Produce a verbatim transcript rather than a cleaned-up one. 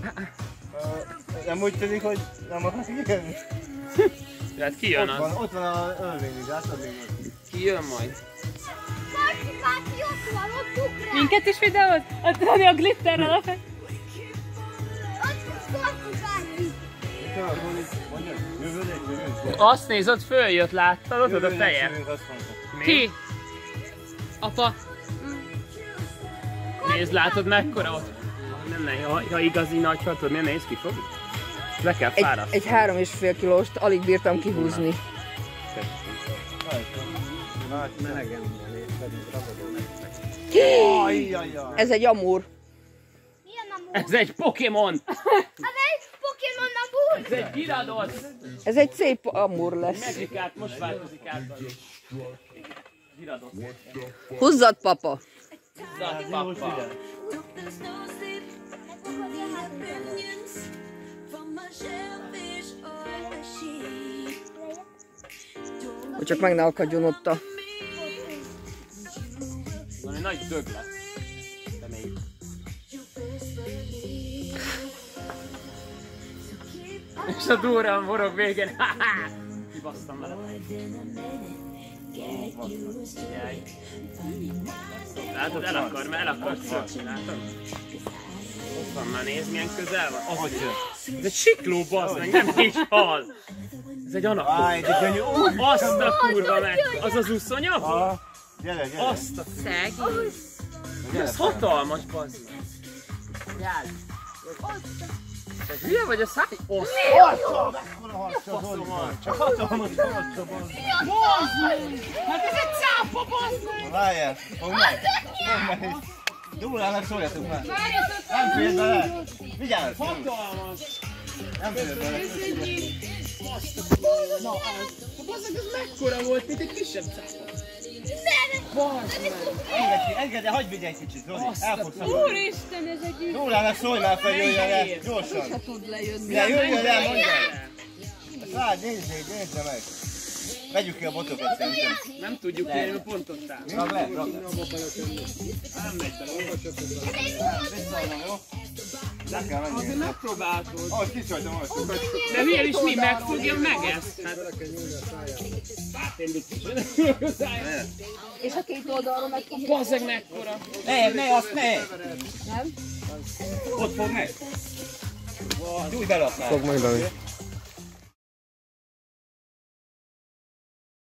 Nem úgy tűnik, hogy nem akarsz kijönni? Hát ki jön ott az? Van, ott van a ölvényű, látod még ott? Ki jön majd? Marci bácsi ott van, ott ugrál! Minket is videóz? Ott van a glitterrel a fej. Ott van Marci bácsi! Azt nézed, följött, láttad? Ott a feje. Ki? Apa. Nézd, látod mekkora ott? Nem, nem, ha, ha igazi nagy hatod, nem néz ki fog? Le kell Egy, fárasztani. egy három és fél kilóst alig bírtam kihúzni. Melegen van, és pedig ragadó nektek. Ez egy amúr. Milyen a múl? Ez egy Pokémon! Az egy Pokémon a múl! Ez egy Gyarados! Ez egy szép amúr lesz. Magic át, most változik át. Gyarados. Húzzad, papa! Zad, papa. Hogy csak meg ne akadjon ott a... Valami nagy dög lesz. De még. És a durran forog végén. Haha! Kibasztam vele. Jaj. Látod, el akar, mert el akar szökni, látod? Ott van, már nézd milyen közel van. Az jön. Ez egy sikló, bazd meg, nem is az. Ez egy anakonda. Áj, de gyönyörű. Azt a kurva meg. Az az uszonya? Gyere, gyere. Azt a Szeg. Ez hatalmas, bazd meg. Jár. Te hülye vagy a száj? Osz! Harcol! Mekkora harcol, Zoli van. Csak hatalmas harcol, bazd meg. Hát ez egy cápa, bazd meg! Várjál, fogd meg. Fogd meg. Dúrának szóljatok már. Nem fér bele. Vigyázz. Hatalmas! Nem fér bele. Na az! Bazd meg, ez mekkora volt, mint egy kisebb cápa. Bazd meg! Engedd ki, engedd, hagyd vigye egy kicsit, Zoli. El fogsz szabadulni. Úristen, ez egy ügy! Dúrának szólj már fel, jöjjön le. Gyorsan. Se tud lejönni. Ja, jöjjön le, mondjál. Várj, nézd meg, nézd meg. Vegyük ki a botokat szerintem. Nem tudjuk kérni, mert pont ott áll. Ragd le, ragd le. Nem megy bele. Visszaadom, jó? Le kell menni. Azért megpróbáltad. Ahogy kicsajtam, ahogy. De hülye is mi megfogja meg ezt? Hát... Hát én biztos, hogy És a két oldalról meg fogja. Bazzeg mekkora. Ne, ne, azt ne! Nem? Ott fog meg. Gyújj bele a száj. Fog meg bele.